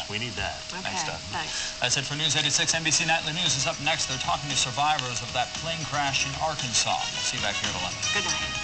We need that. Okay, Thanks, Doug. thanks. That's it for News 86. NBC Nightly News is up next. They're talking to survivors of that plane crash in Arkansas. We'll see you back here at 11. Good night.